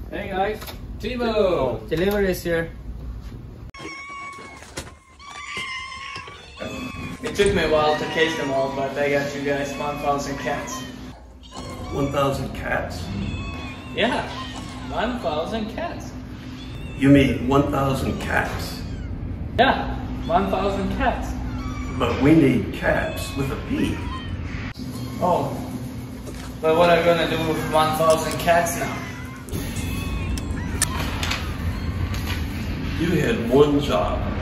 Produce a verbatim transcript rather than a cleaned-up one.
Hey guys, Timo! Delivery is here. It took me a while to catch them all, but I got you guys one thousand cats. one thousand cats? Yeah, one thousand cats. You mean one thousand cats? Yeah, one thousand cats. But we need cats with a P. Oh, but what are you gonna do with one thousand cats now? You had one job.